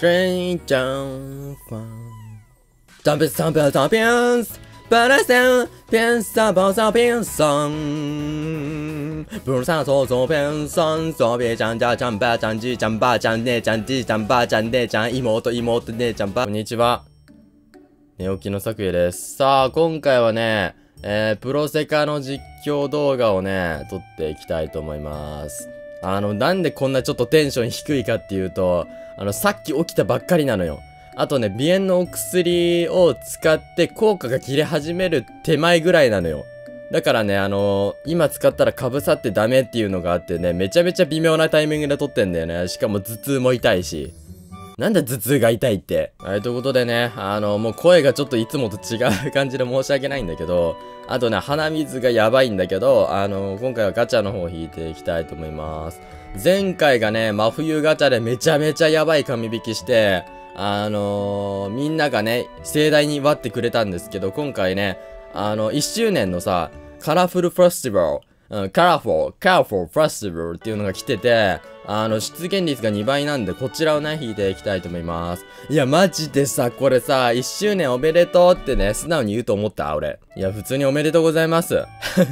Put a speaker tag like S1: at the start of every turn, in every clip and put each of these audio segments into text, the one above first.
S1: Train jump Jump jump jump jump 本来想变上跑上变上，不如上左左变上，左边讲家讲吧讲鸡讲吧讲ね講地講ば講ね講妹ね講ば。こんにちは。寝起きのさくやです。さあ、今回はね、プロセカの実況動画をね、撮っていきたいと思います。なんでこんなちょっとテンション低いかっていうと、さっき起きたばっかりなのよ。あとね、鼻炎のお薬を使って効果が切れ始める手前ぐらいなのよ。だからね、今使ったら被さってダメっていうのがあってね、めちゃめちゃ微妙なタイミングで撮ってんだよね。しかも頭痛も痛いし。なんで頭痛が痛いって。はい、ということでね、もう声がちょっといつもと違う感じで申し訳ないんだけど、あとね、鼻水がやばいんだけど、今回はガチャの方を引いていきたいと思います。前回がね、真冬ガチャでめちゃめちゃやばい紙引きして、みんながね、盛大に割ってくれたんですけど、今回ね、1周年のさ、カラフルフェスティバル、カラフルフェスティバルっていうのが来てて、出現率が2倍なんで、こちらをね、引いていきたいと思います。いや、マジでさ、これさ、1周年おめでとうってね、素直に言うと思った俺。いや、普通におめでとうございます。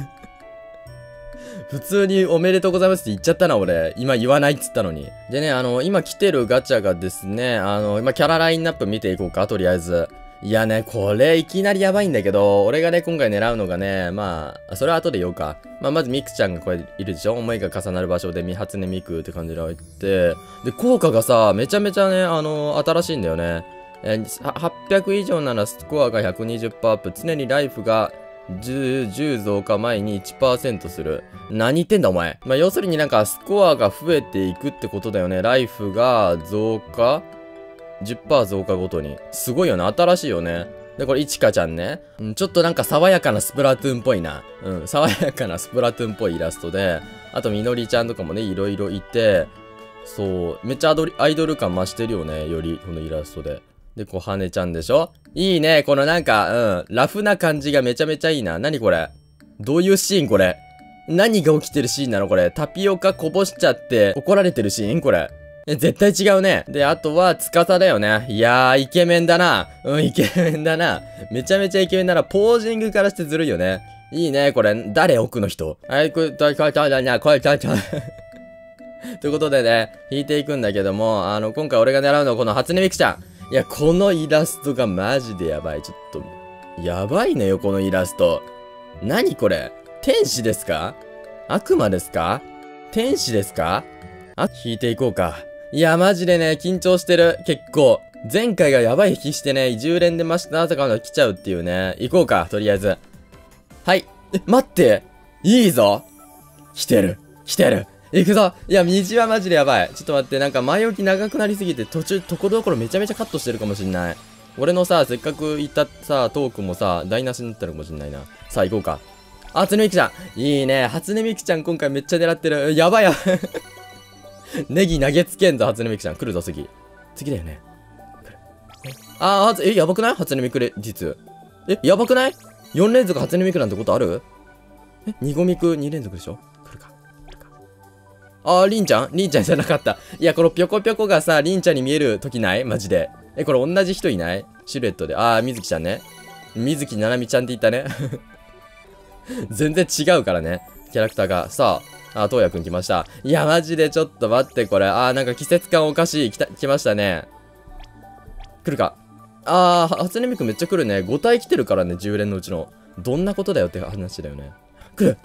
S1: 普通におめでとうございますって言っちゃったな、俺。今言わないっつったのに。でね、今来てるガチャがですね、今キャララインナップ見ていこうか、とりあえず。いやね、これいきなりやばいんだけど、俺がね、今回狙うのがね、まあ、それは後で言おうか。まずミクちゃんがこれいるでしょ？思いが重なる場所で初音ミクって感じで置いて、で、効果がさ、めちゃめちゃね、新しいんだよね。800以上ならスコアが 120% アップ、常にライフが10増加前に 1% する。何言ってんだお前。要するになんかスコアが増えていくってことだよね。ライフが増加 10% 増加ごとに。すごいよね。新しいよね。で、これ、いちかちゃんね。ちょっとなんか爽やかなスプラトゥーンっぽいな。爽やかなスプラトゥーンっぽいイラストで、あと、みのりちゃんとかもね、いろいろいて、そう、めっちゃアイドル感増してるよね。より、このイラストで。で、こはねちゃんでしょ？いいね。このなんか、ラフな感じがめちゃめちゃいいな。何これ？どういうシーンこれ？何が起きてるシーンなのこれ？タピオカこぼしちゃって怒られてるシーンこれ？絶対違うね。で、あとは、司だよね。いやー、イケメンだな。イケメンだな。めちゃめちゃイケメンだな。ポージングからしてずるいよね。いいね、これ。誰奥の人？はい、これ、ということでね、引いていくんだけども、今回俺が狙うのはこの初音ミクちゃん。いや、このイラストがマジでやばい。ちょっと、やばいのよ、このイラスト。何これ？天使ですか？悪魔ですか？天使ですか？引いていこうか。いや、マジでね、緊張してる。結構。前回がやばい引きしてね、10連でましたとかの来ちゃうっていうね。行こうか、とりあえず。はい。待っていいぞ来てる行くぞ。いや、虹はマジでやばい。ちょっと待って、なんか前置き長くなりすぎて、途中、ところどころめちゃめちゃカットしてるかもしんない。俺のさ、せっかく言ったさ、トークもさ、台無しになってるかもしんないな。さあ、行こうか。初音ミクちゃん。いいね。初音ミクちゃん今回めっちゃ狙ってる。やばいやばい。ネギ投げつけんぞ、初音ミクちゃん。来るぞ、次。次だよね。来る。やばくない初音ミクレ実。やばくない ?4 連続初音ミクなんてことある2ゴミク2連続でしょ来るか。りんちゃんじゃなかった。いや、このぴょこぴょこがさ、りんちゃんに見える時ないマジで。これ同じ人いないシルエットで。みずきちゃんね。みずきななみちゃんって言ったね。全然違うからね。キャラクターが。さあ、とうやくん来ました。いや、マジでちょっと待って、これ。なんか季節感おかしい。来ましたね。来るか。初音ミクめっちゃ来るね。5体来てるからね、10連のうちの。どんなことだよって話だよね。来る。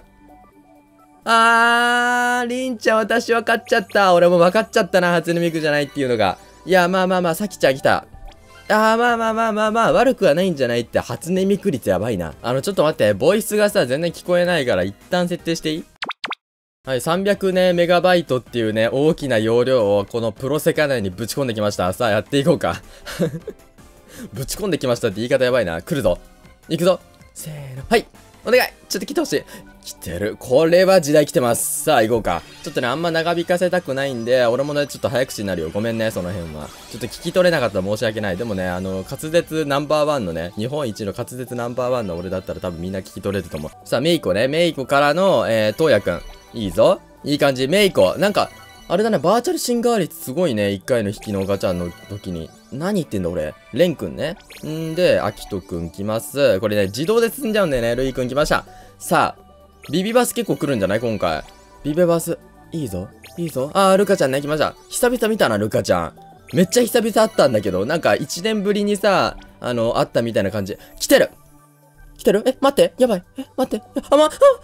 S1: りんちゃん私分かっちゃった。俺も分かっちゃったな、初音ミクじゃないっていうのが。いや、まあ、さきちゃん来た。まあ、悪くはないんじゃないって、初音ミク率やばいな。ちょっと待って、ボイスがさ、全然聞こえないから、一旦設定していい？はい、300ね、メガバイトっていうね、大きな容量をこのプロセカ内にぶち込んできました。さあ、やっていこうか。ぶち込んできましたって言い方やばいな。来るぞ。行くぞ。せーの。はい。お願い。ちょっと来てほしい。来てる。これは時代来てます。さあ、行こうか。ちょっとね、あんま長引かせたくないんで、俺もね、ちょっと早口になるよ。ごめんね、その辺は。ちょっと聞き取れなかったら申し訳ない。でもね、滑舌ナンバーワンのね、日本一の滑舌ナンバーワンの俺だったら多分みんな聞き取れると思う。さあ、メイコね。メイコからの、とうやくん。いいぞ。いい感じ。メイコ。なんか、 あれだね、バーチャルシンガー率すごいね。1回の引きのガチャの時に。何言ってんだ俺。レンくんね。んで、アキトくん来ます。これね、自動で進んじゃうんだよね。ルイくん来ました。さあ、ビビバス結構来るんじゃない今回。ビビバス。いいぞ。いいぞ。あー、ルカちゃんね、来ました。久々見たな、ルカちゃん。めっちゃ久々会ったんだけど、なんか1年ぶりにさ、会ったみたいな感じ。来てる来てる待って。やばい。待って。待って。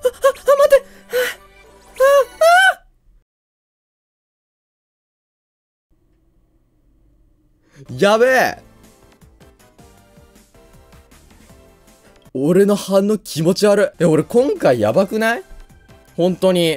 S1: やべえ。俺の反応気持ち悪い。俺今回やばくない？本当に。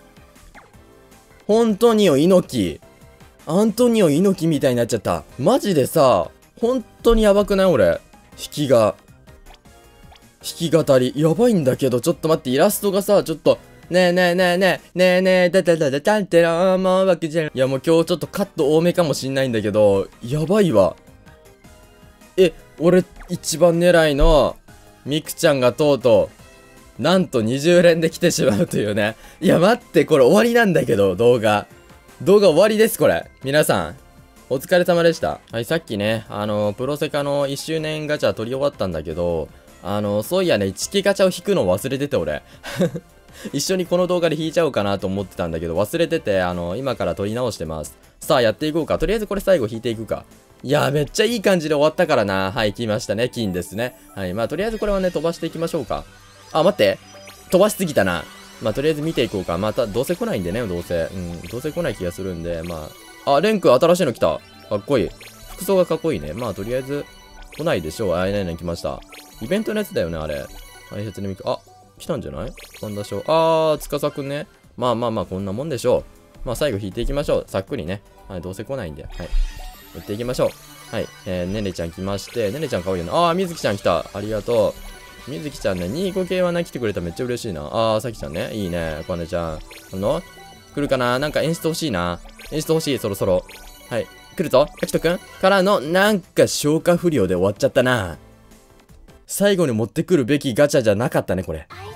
S1: 本当によ、猪木。アントニオ猪木みたいになっちゃった。マジでさ、本当にやばくない俺。弾き語り。やばいんだけど、ちょっと待って、イラストがさ、ちょっと、ねえねえねえねえ、ねえねえ、だだだだだんてらーもうわけじゃん。いやもう今日ちょっとカット多めかもしんないんだけど、やばいわ。俺一番狙いの、ミクちゃんがとうとう、なんと20連で来てしまうというね。いや待って、これ終わりなんだけど、動画終わりです、これ。皆さん、お疲れ様でした。はい、さっきね、プロセカの1周年ガチャ取り終わったんだけど、そういやね、チキガチャを引くの忘れてて、俺。一緒にこの動画で引いちゃおうかなと思ってたんだけど、忘れてて、今から取り直してます。さあ、やっていこうか。とりあえずこれ最後引いていくか。いやー、めっちゃいい感じで終わったからな。はい、来ましたね。金ですね。はい、まあ、とりあえずこれはね、飛ばしていきましょうか。あ、待って。飛ばしすぎたな。まあ、とりあえず見ていこうか。また、どうせ来ないんでね、どうせ。どうせ来ない気がするんで、まあ。あ、レン君新しいの来た。かっこいい。服装がかっこいいね。まあ、とりあえず、来ないでしょう。来ました。イベントのやつだよね、あれ。はい、説明あ、来たんじゃないパンダショー。司くんね。まあ、こんなもんでしょう。まあ、最後引いていきましょう。さっくりね。はい、どうせ来ないんで。はい。打っていきましょう。はい。ねねちゃん来まして、ねねちゃん可愛いよな。みずきちゃん来た。ありがとう。みずきちゃんね、25系はね、来てくれたらめっちゃ嬉しいな。さきちゃんね。いいね。こねちゃん。来るかななんか演出欲しいな。演出欲しい、そろそろ。はい。来るぞ。あきとくんからの、なんか消化不良で終わっちゃったな。最後に持ってくるべきガチャじゃなかったね、これ。